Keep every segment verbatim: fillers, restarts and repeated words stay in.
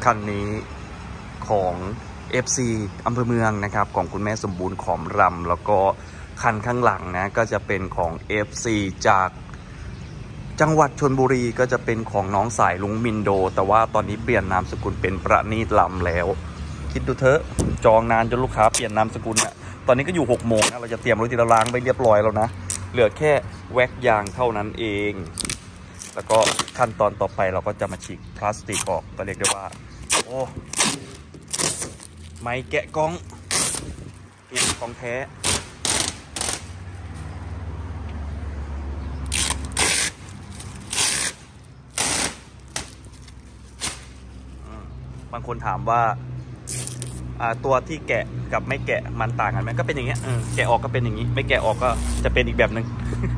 คันนี้ของ เอฟ ซี อำเภอเมืองนะครับของคุณแม่สมบูรณ์ขอมรำแล้วก็คันข้างหลังนะก็จะเป็นของ เอฟ ซี จากจังหวัดชลบุรีก็จะเป็นของน้องสายลุงมินโดแต่ว่าตอนนี้เปลี่ยนนามสกุลเป็นประณีตลำแล้วคิดดูเถอะจองนานจนลูกค้าเปลี่ยนนามสกุลอ่ะตอนนี้ก็อยู่หกโมงนะเราจะเตรียมรถที่เราล้างไปเรียบร้อยแล้วนะเหลือแค่แว็กยางเท่านั้นเองแล้วก็ขั้นตอนต่อไปเราก็จะมาฉีกพลาสติกออกก็เรียกได้ว่าโอ้ไม้แกะกล้องเนี่ยกล้องแท้บางคนถามว่าตัวที่แกะกับไม่แกะมันต่างกันไหมก็เป็นอย่างเงี้ยแกะออกก็เป็นอย่างนี้ไม่แกะออกก็จะเป็นอีกแบบหนึ่ง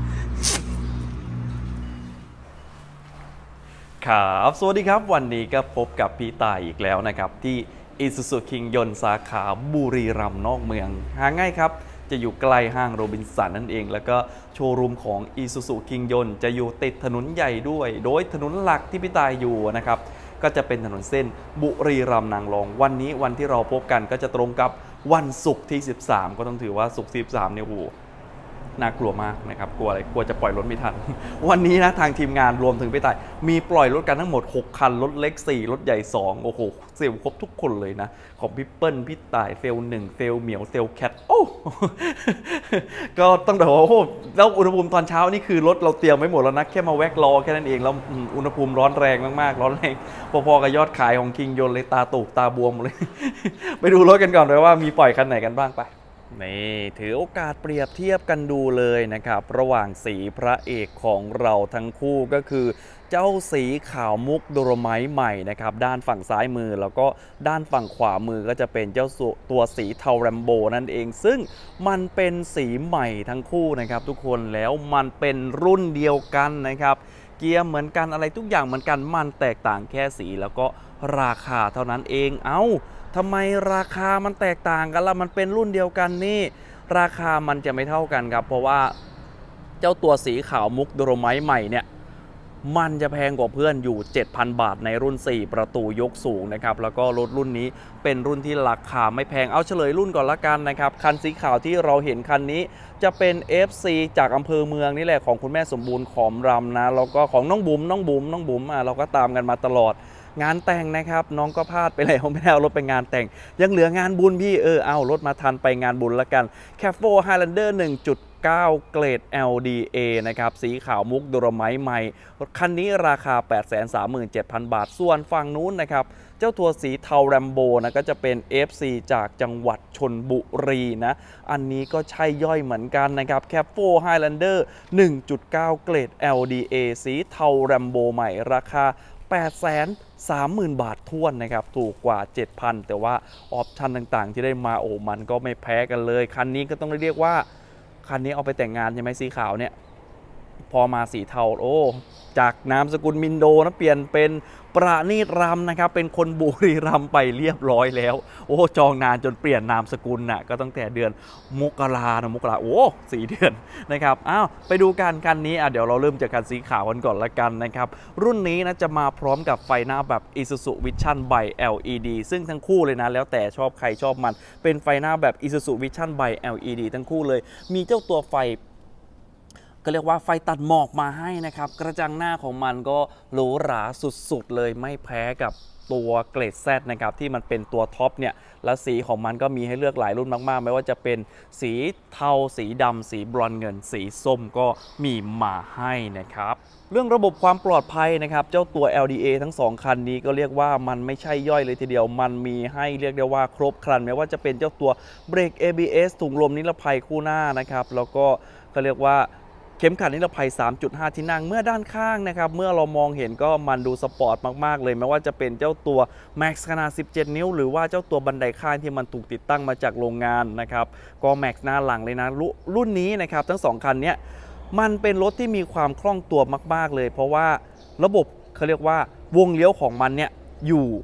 ครับสวัสดีครับวันนี้ก็พบกับพี่ตายอีกแล้วนะครับที่ Isuzu คิงยนต์สาขาบุรีรัมย์นอกเมืองหาง่ายครับจะอยู่ใกล้ห้างโรบินสันนั่นเองแล้วก็โชว์รูมของ Isuzu คิงยนต์จะอยู่ติดถนนใหญ่ด้วยโดยถนนหลักที่พี่ตายอยู่นะครับก็จะเป็นถนนเส้นบุรีรัมย์นางรองวันนี้วันที่เราพบกันก็จะตรงกับวันศุกร์ที่สิบสามก็ต้องถือว่าศุกร์ที่สิบสามเนี่ยโอ้น่ากลัวมากนะครับกลัวอะไรกลัวจะปล่อยรถไม่ทัน วันนี้นะทางทีมงานรวมถึงพี่ต่ายมีปล่อยรถกันทั้งหมดหกคันรถเล็กสี่รถใหญ่สองโอ้โหเซลล์ครบทุกคนเลยนะของพี่เปิ้ลพี่ต่ายเซลล์หนึ่งเซลล์เหมียวเซลล์แคทโอ้ ก็ต้องบอกว่าโอ้โหแล้วอุณหภูมิตอนเช้านี่คือรถเราเตรียมไว้หมดแล้วนะแค่มาแวกรอแค่นั้นเองแล้วอุณหภูมิร้อนแรงมากๆร้อนแรงพอๆกับยอดขายของคิงยนต์เลยตาตูกตาบวมเลย ไปดูรถกันก่อนเลยว่ามีปล่อยคันไหนกันบ้างไปนี่ถือโอกาสเปรียบเทียบกันดูเลยนะครับระหว่างสีพระเอกของเราทั้งคู่ก็คือเจ้าสีขาวมุกโดโรไมต์ใหม่นะครับด้านฝั่งซ้ายมือแล้วก็ด้านฝั่งขวามือก็จะเป็นเจ้าตัวสีเทาแรมโบนั่นเองซึ่งมันเป็นสีใหม่ทั้งคู่นะครับทุกคนแล้วมันเป็นรุ่นเดียวกันนะครับเกียร์เหมือนกันอะไรทุกอย่างเหมือนกันมันแตกต่างแค่สีแล้วก็ราคาเท่านั้นเองเอ้าทำไมราคามันแตกต่างกันล่ะมันเป็นรุ่นเดียวกันนี่ราคามันจะไม่เท่ากันครับเพราะว่าเจ้าตัวสีขาวมุกโดโรไมต์ใหม่เนี่ยมันจะแพงกว่าเพื่อนอยู่ เจ็ดพัน บาทในรุ่นสี่ประตูยกสูงนะครับแล้วก็รถรุ่นนี้เป็นรุ่นที่ราคาไม่แพงเอาเฉลยรุ่นก่อนละกันนะครับคันสีขาวที่เราเห็นคันนี้จะเป็น เอฟ ซี จากอำเภอเมืองนี่แหละของคุณแม่สมบูรณ์ขอมรำนะแล้วก็ของน้องบุ๋มน้องบุ๋มน้องบุ๋มอ่ะเราก็ตามกันมาตลอดงานแต่งนะครับน้องก็พลาดไปแล้วไม่ได้เอารถไปงานแต่งยังเหลืองานบุญพี่เออเอารถมาทันไปงานบุญละกัน Cafe Highlander หนึ่งจุดเก้า เกรด แอล ดี เอ นะครับสีขาวมุกโดโรไมต์ใหม่คันนี้ราคา แปดแสนสามหมื่นเจ็ดพัน บาทส่วนฝั่งนู้นนะครับเจ้าตัวสีเทาแรมโบนะก็จะเป็น เอฟ ซี จากจังหวัดชลบุรีนะอันนี้ก็ใช่ย่อยเหมือนกันนะครับ Cafe Highlander หนึ่งจุดเก้า เกรด แอล ดี เอ สีเทาแรมโบใหม่ราคาแปดแสนสามหมื่น บาทท้วนนะครับถูกกว่า เจ็ดพัน แต่ว่าออปชั่นต่างๆที่ได้มาโอ้มันก็ไม่แพ้กันเลยคันนี้ก็ต้องเรียกว่าคันนี้เอาไปแต่งงานใช่ไหมสีขาวเนี่ยพอมาสีเทาโอ้จากนามสกุลมินโดนะเปลี่ยนเป็นประณีตรำนะครับเป็นคนบุรีรัมย์ไปเรียบร้อยแล้วโอ้จองนานจนเปลี่ยนนามสกุลน่ะก็ตั้งแต่เดือนมกรานะมกราโอ้สี่เดือนนะครับอ้าวไปดูกันคันนี้อ่ะเดี๋ยวเราเริ่มจากคันสีขาวกันก่อนละกันนะครับรุ่นนี้นะจะมาพร้อมกับไฟหน้าแบบ Isuzu Vision by แอล อี ดี ซึ่งทั้งคู่เลยนะแล้วแต่ชอบใครชอบมันเป็นไฟหน้าแบบ Isuzu Vision by แอล อี ดี ทั้งคู่เลยมีเจ้าตัวไฟก็เรียกว่าไฟตัดหมอกมาให้นะครับกระจังหน้าของมันก็หรูหราสุดๆเลยไม่แพ้กับตัวเกรด Z นะครับที่มันเป็นตัวท็อปเนี่ยและสีของมันก็มีให้เลือกหลายรุ่นมากๆไม่ว่าจะเป็นสีเทาสีดำสีบรอนซ์เงินสีส้มก็มีมาให้นะครับเรื่องระบบความปลอดภัยนะครับเจ้าตัว แอล ดี เอ ทั้งสองคันนี้ก็เรียกว่ามันไม่ใช่ย่อยเลยทีเดียวมันมีให้เรียกได้ว่าครบครันไม่ว่าจะเป็นเจ้าตัวเบรก เอ บี เอส ถุงลมนิรภัยคู่หน้านะครับแล้วก็ก็เรียกว่าเข็มขัดนิรภัย สามจุดห้า ที่นั่งเมื่อด้านข้างนะครับเมื่อเรามองเห็นก็มันดูสปอร์ตมากๆเลยไม่ว่าจะเป็นเจ้าตัว Max ขนาดสิบเจ็ดนิ้วหรือว่าเจ้าตัวบันไดข้างที่มันถูกติดตั้งมาจากโรงงานนะครับก็ Max หน้าหลังเลยนะรุ่นนี้นะครับทั้งสองคันนี้มันเป็นรถที่มีความคล่องตัวมากๆเลยเพราะว่าระบบเขาเรียกว่าวงเลี้ยวของมันเนี่ยอยู่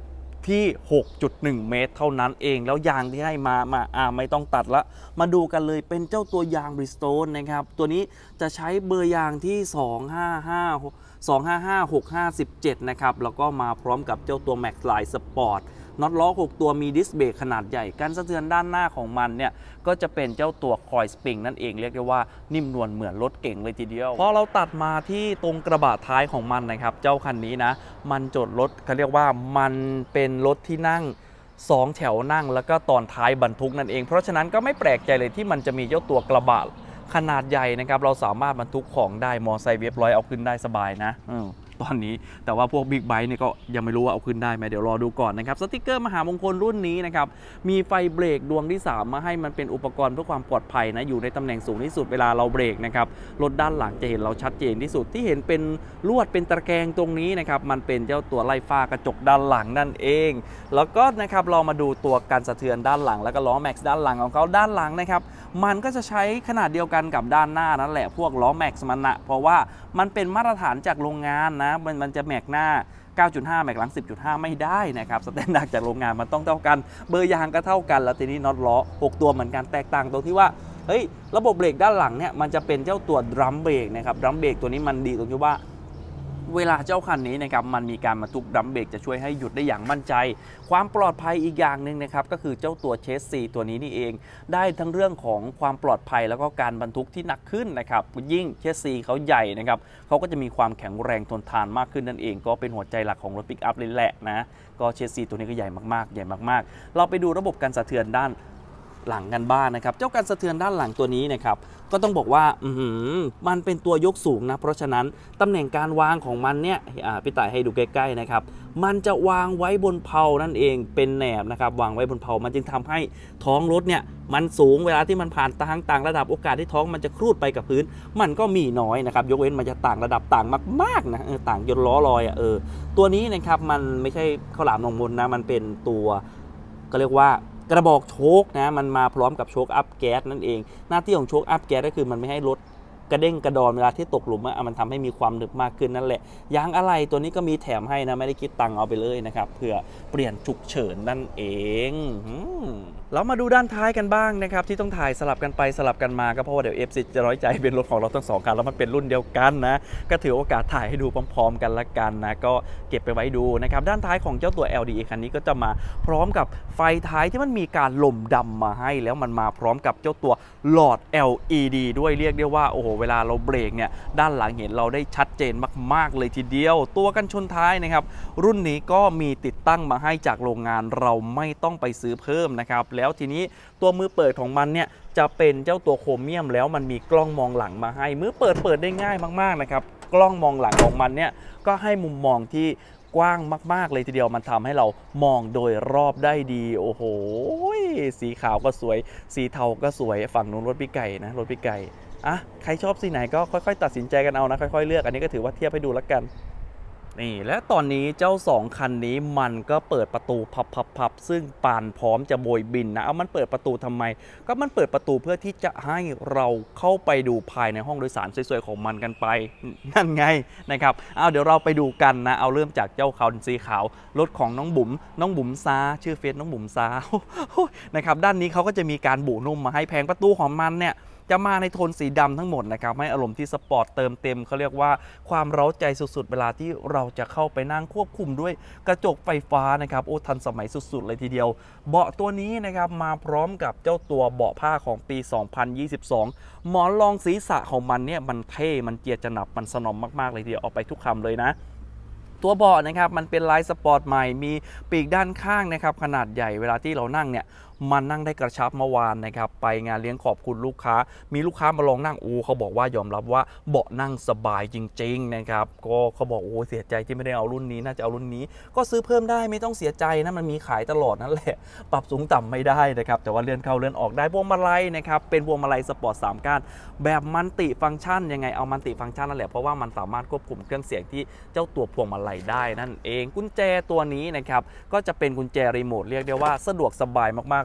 ที่ หกจุดหนึ่ง เมตรเท่านั้นเองแล้วยางที่ให้มามาอ่าไม่ต้องตัดละมาดูกันเลยเป็นเจ้าตัวยาง Bridgestone นะครับตัวนี้จะใช้เบอร์ยางที่ สองห้าห้า สองห้าห้า หกห้า หนึ่งเจ็ด นะครับแล้วก็มาพร้อมกับเจ้าตัว Max Line Sportน็อตล้อหกตัวมีดิสเบรกขนาดใหญ่การสะเทือนด้านหน้าของมันเนี่ยก็จะเป็นเจ้าตัวคอยสปริงนั่นเองเรียกได้ว่านิ่มนวลเหมือนรถเก๋งเลยทีเดียวพอเราตัดมาที่ตรงกระบะท้ายของมันนะครับเจ้าคันนี้นะมันจดรถเขาเรียกว่ามันเป็นรถที่นั่งสองแถวนั่งแล้วก็ตอนท้ายบรรทุกนั่นเองเพราะฉะนั้นก็ไม่แปลกใจเลยที่มันจะมีเจ้าตัวกระบะขนาดใหญ่นะครับเราสามารถบรรทุกของได้มอไซค์เว็บร้อยเอาขึ้นได้สบายนะตอนนี้แต่ว่าพวกบิ๊กไบค์เนี่ยก็ยังไม่รู้ว่าเอาขึ้นได้ไหมเดี๋ยวรอดูก่อนนะครับสติกเกอร์มหามงคลรุ่นนี้นะครับมีไฟเบรกดวงที่สามมาให้มันเป็นอุปกรณ์เพื่อความปลอดภัยนะอยู่ในตำแหน่งสูงที่สุดเวลาเราเบรกนะครับรถด้านหลังจะเห็นเราชัดเจนที่สุดที่เห็นเป็นลวดเป็นตะแกรงตรงนี้นะครับมันเป็นเจ้าตัวไล่ฟ้ากระจกด้านหลังนั่นเองแล้วก็นะครับเรามาดูตัวการสะเทือนด้านหลังแล้วก็ล้อแม็กซ์ด้านหลังของเขาด้านหลังนะครับมันก็จะใช้ขนาดเดียวกันกับด้านหน้านั่นแหละพวกล้อแม็กซ์มันนะเพราะว่ามันเป็นมาตรฐานจากโรงงานนะมันมันจะแม็กหน้า เก้าจุดห้า แม็กหลัง สิบจุดห้า ไม่ได้นะครับสแตนดาร์ดจากโรงงานมันต้องเท่ากันเบอร์ยางก็เท่ากันแล้วทีนี้น็อตล้อหกตัวเหมือนกันแตกต่างตรงที่ว่าเฮ้ยระบบเบรกด้านหลังเนี่ยมันจะเป็นเจ้าตัวดรัมเบรกนะครับดรัมเบรกตัวนี้มันดีตรงที่ว่าเวลาเจ้าคันนี้นะครับมันมีการมาทุกดรัมเบรกจะช่วยให้หยุดได้อย่างมั่นใจความปลอดภัยอีกอย่างหนึ่งนะครับก็คือเจ้าตัวเชสซีตัวนี้นี่เองได้ทั้งเรื่องของความปลอดภัยแล้วก็การบรรทุกที่หนักขึ้นนะครับยิ่งเชสซีเขาใหญ่นะครับเขาก็จะมีความแข็งแรงทนทานมากขึ้นนั่นเองก็เป็นหัวใจหลักของรถปิกอัพเลยแหละนะก็เชสซีตัวนี้ก็ใหญ่มากๆใหญ่มากๆเราไปดูระบบการสะเทือนด้านหลังกันบ้าง นะครับเจ้าการสะเทือนด้านหลังตัวนี้นะครับก็ต้องบอกว่าอืมมันเป็นตัวยกสูงนะเพราะฉะนั้นตำแหน่งการวางของมันเนี่ยพี่ต่ายให้ดูใกล้ๆนะครับมันจะวางไว้บนเพลานั่นเองเป็นแหนบนะครับวางไว้บนเพลามันจึงทำให้ท้องรถเนี่ยมันสูงเวลาที่มันผ่านทางต่างระดับโอกาสที่ท้องมันจะครูดไปกับพื้นมันก็มีน้อยนะครับยกเว้นมันจะต่างระดับต่างมากๆนะเออต่างจนล้อลอยอ่ะเออตัวนี้นะครับมันไม่ใช่ข้าวหลามนองมนนะมันเป็นตัวก็เรียกว่ากระบอกโชคนะมันมาพร้อมกับโชคอัพแก๊สนั่นเองหน้าที่ของโชคอัพแก๊สก็คือมันไม่ให้รถกระเด้งกระดอนเวลาที่ตกหลุมอะมันทำให้มีความหนึบมากขึ้นนั่นแหละยางอะไรตัวนี้ก็มีแถมให้นะไม่ได้คิดตังค์เอาไปเลยนะครับเพื่อเปลี่ยนฉุกเฉินนั่นเองเรามาดูด้านท้ายกันบ้างนะครับที่ต้องถ่ายสลับกันไปสลับกันมาก็เพราะว่าเดี๋ยว เอฟ ซี จะน้อยใจเป็นรถของเราทั้งสองคันแล้วมันเป็นรุ่นเดียวกันนะก็ถือโอกาสถ่ายให้ดูพร้อมๆกันละกันนะก็เก็บไปไว้ดูนะครับด้านท้ายของเจ้าตัว แอล ดี เอ คันนี้ก็จะมาพร้อมกับไฟท้ายที่มันมีการลมดำมาให้แล้วมันมาพร้อมกับเจ้าตัวหลอด แอล อี ดี ด้วยเรียกได้ว่าโอ้โหเวลาเราเบรกเนี่ยด้านหลังเห็นเราได้ชัดเจนมากๆเลยทีเดียวตัวกันชนท้ายนะครับรุ่นนี้ก็มีติดตั้งมาให้จากโรงงานเราไม่ต้องไปซื้อเพิ่มนะครับแล้วทีนี้ตัวมือเปิดของมันเนี่ยจะเป็นเจ้าตัวโครเมียมแล้วมันมีกล้องมองหลังมาให้มือเปิดเปิดได้ง่ายมากๆนะครับกล้องมองหลังของมันเนี่ยก็ให้มุมมองที่กว้างมากๆเลยทีเดียวมันทำให้เรามองโดยรอบได้ดีโอ้โหสีขาวก็สวยสีเทาก็สวยฝั่งนู้นรถพี่ไก่นะรถพี่ไก่อ่ะใครชอบสีไหนก็ค่อยๆตัดสินใจกันเอานะค่อยๆเลือกอันนี้ก็ถือว่าเทียบให้ดูแล้วกันนี่และตอนนี้เจ้าสองคันนี้มันก็เปิดประตูพับๆๆซึ่งปานพร้อมจะโบยบินนะเอามันเปิดประตูทำไมก็มันเปิดประตูเพื่อที่จะให้เราเข้าไปดูภายในห้องโดยสารสวยๆของมันกันไปนั่นไงนะครับเอาเดี๋ยวเราไปดูกันนะเอาเริ่มจากเจ้าคันสีขาวรถของน้องบุ๋มน้องบุ๋มซาชื่อเฟซน้องบุ๋มซานะครับด้านนี้เขาก็จะมีการบุนุ่มมาให้แผงประตูของมันเนี่ยจะมาในโทนสีดำทั้งหมดนะครับให้อารมณ์ที่สปอร์ตเติมเต็มเขาเรียกว่าความเร้าใจสุดๆเวลาที่เราจะเข้าไปนั่งควบคุมด้วยกระจกไฟฟ้านะครับโอ้ทันสมัยสุดๆเลยทีเดียวเบาะตัวนี้นะครับมาพร้อมกับเจ้าตัวเบาะผ้าของปี สองพันยี่สิบสอง หมอนรองศีรษะของมันเนี่ยมันเท่มันเจียจนับมันสนมมากๆเลยทีเดียวออกไปทุกคำเลยนะตัวเบาะนะครับมันเป็นลายสปอร์ตใหม่มีปีกด้านข้างนะครับขนาดใหญ่เวลาที่เรานั่งเนี่ยมันนั่งได้กระชับเมื่อวานนะครับไปงานเลี้ยงขอบคุณลูกค้ามีลูกค้ามาลองนั่งโอ้เขาบอกว่ายอมรับว่าเบาะนั่งสบายจริงๆนะครับก็เขาบอกโอ้เสียใจที่ไม่ได้เอารุ่นนี้น่าจะเอารุ่นนี้ก็ซื้อเพิ่มได้ไม่ต้องเสียใจนะมันมีขายตลอดนั่นแหละปรับสูงต่ำไม่ได้นะครับแต่ว่าเลื่อนเข้าเลื่อนออกได้พวงมาลัยนะครับเป็นพวงมาลัยสปอร์ตสามก้านแบบมัลติฟังก์ชันยังไงเอามัลติฟังก์ชันนั่นแหละเพราะว่ามันสามารถควบคุมเครื่องเสียงที่เจ้าตัวพวงมาลัยได้นั่นเองกุญแจตัวนี้นะครับก็จะเป็นกุญแจรีโมทเรียกได้ว่าสะดวกสบายมากๆ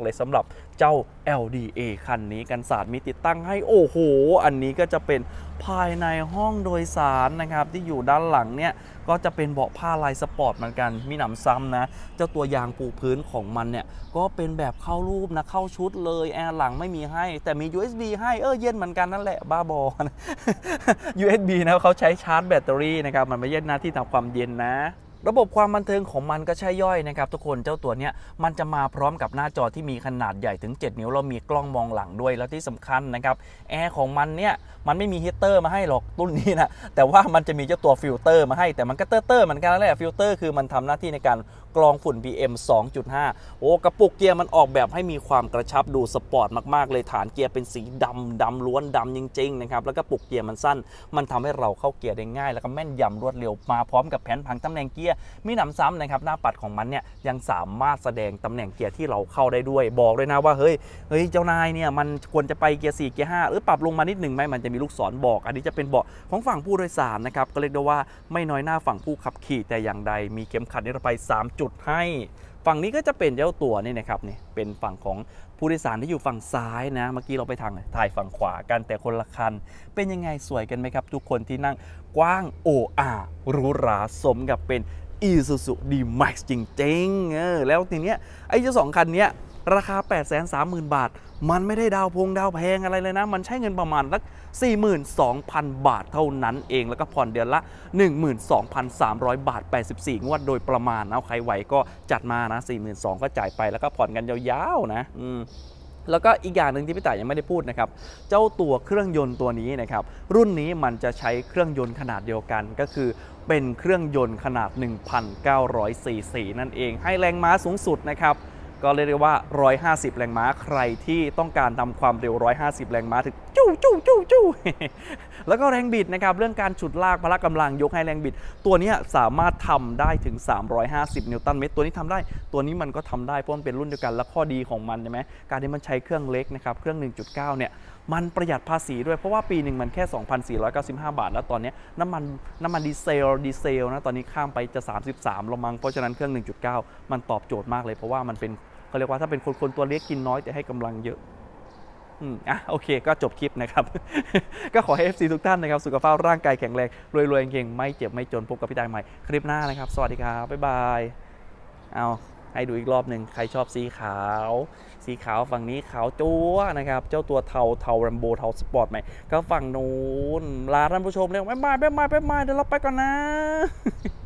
เลยสำหรับเจ้า แอล ดี เอ คันนี้กันศาสตร์มีติดตั้งให้โอ้โหอันนี้ก็จะเป็นภายในห้องโดยสารนะครับที่อยู่ด้านหลังเนี่ยก็จะเป็นเบาะผ้าลายสปอร์ตเหมือนกันมีหนำซ้ำนะเจ้าตัวยางปูพื้นของมันเนี่ยก็เป็นแบบเข้ารูปนะเข้าชุดเลยแอร์หลังไม่มีให้แต่มี ยู เอส บี ให้เออเย็นเหมือนกันนั่นแหละบ้าบอ ยู เอส บี นะเขาใช้ชาร์จแบตเตอรี่นะครับมันไม่ใช่หน้าที่ทำความเย็นนะระบบความบันเทิงของมันก็ใช่ย่อยนะครับทุกคนเจ้าตัวเนี้ยมันจะมาพร้อมกับหน้าจอที่มีขนาดใหญ่ถึงเจ็ดนิ้วเรามีกล้องมองหลังด้วยแล้วที่สำคัญนะครับแอร์ของมันเนี่ยมันไม่มีฮีเตอร์มาให้หรอกรุ่นนี้นะแต่ว่ามันจะมีเจ้าตัวฟิลเตอร์มาให้แต่มันก็เตอร์เตอร์เหมือนกันแหละฟิลเตอร์คือมันทำหน้าที่ในการกรองฝุ่น พี เอ็ม สองจุดห้า โอ้กระปุกเกียร์มันออกแบบให้มีความกระชับดูสปอร์ตมากๆเลยฐานเกียร์เป็นสีดำดำล้วนดำจริงๆนะครับแล้วก็ปุกเกียร์มันสั้นมันทำให้เราเข้าเกียร์ได้ง่ายแล้วก็แม่นยำรวดเร็วมาพร้อมกับแผนผังตำแหน่งเกียร์มีหนำซ้ำนะครับหน้าปัดของมันเนี่ยยังสามารถแสดงตำแหน่งเกียร์ที่เราเข้าได้ด้วยบอกเลยนะว่าเฮ้ยเฮ้ยเจ้านายเนี่ยมันควรจะไปเกียร์สี่เกียร์ห้าหรือปรับลงมานิดหนึ่งไหมมันจะมีลูกศรบอกอันนี้จะเป็นเบาะของฝั่งผู้โดยสารนะครับก็เรียกได้ว่าไม่น้อยหน้าฝั่งผู้ขับขี่แต่อย่างใดมีเข็มขัดนิรภัยสามจุดให้ฝั่งนี้ก็จะเป็นเจ้าตัวนี่นะครับนี่เป็นฝั่งของผู้โดยสารที่อยู่ฝั่งซ้ายนะเมื่อกี้เราไปทางถ่ายฝั่งขวากันแต่คนละคันเป็นยังไงสวยกันไหมครับทุกคนที่นั่งกว้างโอ้อาหรูหราสมกับเป็น Isuzu D-Max จริงๆเออแล้วทีเนี้ยไอ้เจ้าสองคันเนี้ยราคา แปดแสนสามหมื่น บาทมันไม่ได้ดาวพงดาวแพงอะไรเลยนะมันใช้เงินประมาณสัก สี่หมื่นสองพัน บาทเท่านั้นเองแล้วก็ผ่อนเดือนละ หนึ่งหมื่นสองพันสามร้อย บาทแปดสิบสี่งวดโดยประมาณเอาใครไหวก็จัดมานะ สี่หมื่นสองพัน ก็จ่ายไปแล้วก็ผ่อนกันยาวๆนะอืมแล้วก็อีกอย่างหนึ่งที่พี่ต่ายยังไม่ได้พูดนะครับเจ้าตัวเครื่องยนต์ตัวนี้นะครับรุ่นนี้มันจะใช้เครื่องยนต์ขนาดเดียวกันก็คือเป็นเครื่องยนต์ขนาด หนึ่งพันเก้าร้อย ซี ซี นั่นเองให้แรงม้าสูงสุดนะครับก็เรียกได้ว่าหนึ่งร้อยห้าสิบแรงม้าใครที่ต้องการทำความเร็วหนึ่งร้อยห้าสิบแรงม้าถึงจู้จู้จู้จู้ แล้วก็แรงบิดนะครับเรื่องการฉุดลากพละกำลังยกให้แรงบิดตัวนี้สามารถทำได้ถึงสามร้อยห้าสิบนิวตันเมตรตัวนี้ทำได้ตัวนี้มันก็ทำได้เพราะมันเป็นรุ่นเดียวกันและข้อดีของมันใช่ไหมการที่มันใช้เครื่องเล็กนะครับเครื่อง หนึ่งจุดเก้า เนี่ยมันประหยัดภาษีด้วยเพราะว่าปีหนึ่งมันแค่ สองพันสี่ร้อยเก้าสิบห้า บาทแล้วตอนนี้น้ำมันน้ำมันดีเซลดีเซลนะตอนนี้ข้ามไปจะสามสิบสามแล้วมั้งเพราะฉะนั้นเครื่อง หนึ่งจุดเก้า มันตอบโจทย์มากเลยเพราะว่ามันเป็นเขาเรียกว่าถ้าเป็นคนคนตัวเล็กกินน้อยแต่ให้กำลังเยอะอืมอ่ะโอเคก็จบคลิปนะครับ ก็ขอให้ เอฟ ซี ทุกท่านนะครับสุขภาพร่างกายแข็งแรงรวยๆเก่งไม่เจ็บไม่จนพบกับพี่ตายใหม่คลิปหน้านะครับสวัสดีครับบ๊ายบายเอาให้ดูอีกรอบหนึ่งใครชอบสีขาวสีขาวฝั่งนี้ขาวจั๊วนะครับเจ้าตัวเทาเทาแรมโบเทาสปอร์ตไหมก็ฝั่งนู้นลาท่านผู้ชมเลยบ๊ายบายบ๊ายบายบ๊ายบายเดี๋ยวเราไปก่อนนะ